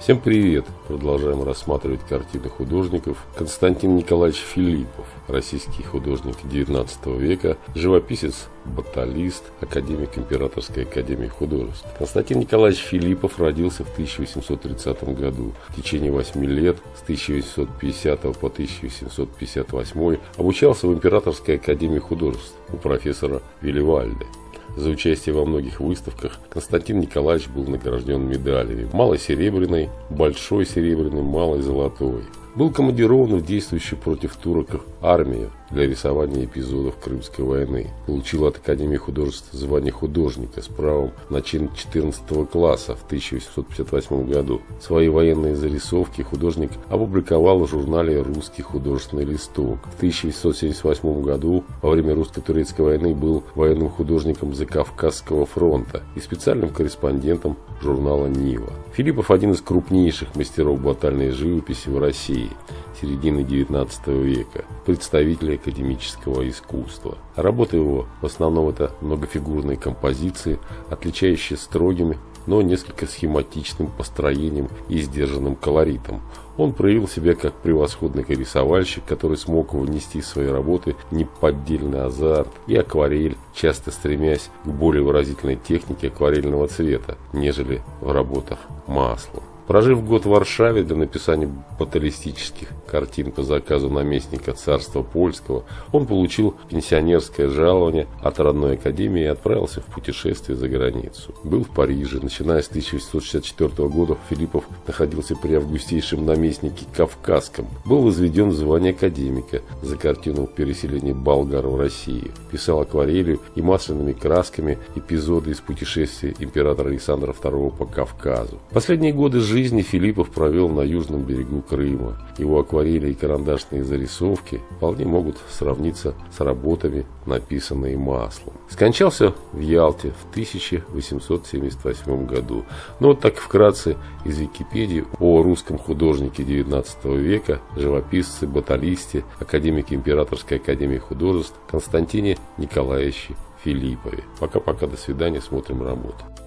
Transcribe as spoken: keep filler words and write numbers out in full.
Всем привет! Продолжаем рассматривать картины художников. Константин Николаевич Филиппов, российский художник девятнадцатого века, живописец, баталист, академик Императорской академии художеств. Константин Николаевич Филиппов родился в тысяча восемьсот тридцатом году. В течение восьми лет, с тысяча восемьсот пятидесятого по тысяча восемьсот пятьдесят восьмой, обучался в Императорской академии художеств у профессора Виливальди. За участие во многих выставках Константин Николаевич был награжден медалями: малой серебряной, большой серебряной, малой золотой. Был командирован в действующую против турок армию для рисования эпизодов Крымской войны. Получил от Академии художеств звание художника с правом на чин четырнадцатого класса в тысяча восемьсот пятьдесят восьмом году. Свои военные зарисовки художник опубликовал в журнале «Русский художественный листок». В тысяча восемьсот семьдесят восьмом году во время русско-турецкой войны был военным художником Закавказского фронта и специальным корреспондентом журнала «Нива». Филиппов – один из крупнейших мастеров батальной живописи в России середины девятнадцатого века, представитель академического искусства. Работы его в основном это многофигурные композиции, отличающие строгими, но несколько схематичным построением и сдержанным колоритом. Он проявил себя как превосходный рисовальщик, который смог внести в свои работы неподдельный азарт и акварель, часто стремясь к более выразительной технике акварельного цвета, нежели в работах маслом. Прожив год в Варшаве для написания баталистических картин по заказу наместника царства польского, он получил пенсионерское жалование от родной академии и отправился в путешествие за границу. Был в Париже. Начиная с тысяча восемьсот шестьдесят четвёртого года Филиппов находился при августейшем наместнике Кавказском. Был возведен в звание академика за картину «Переселение болгар в Россию». Писал акварелью и масляными красками эпизоды из путешествия императора Александра второго по Кавказу. Последние годы жизни жизни Филиппов провел на южном берегу Крыма. Его акварели и карандашные зарисовки вполне могут сравниться с работами, написанными маслом. Скончался в Ялте в тысяча восемьсот семьдесят восьмом году. Но вот так вкратце из Википедии о русском художнике девятнадцатого века, живописце, баталисте, академике Императорской академии художеств Константине Николаевиче Филиппове. Пока-пока, до свидания, смотрим работу.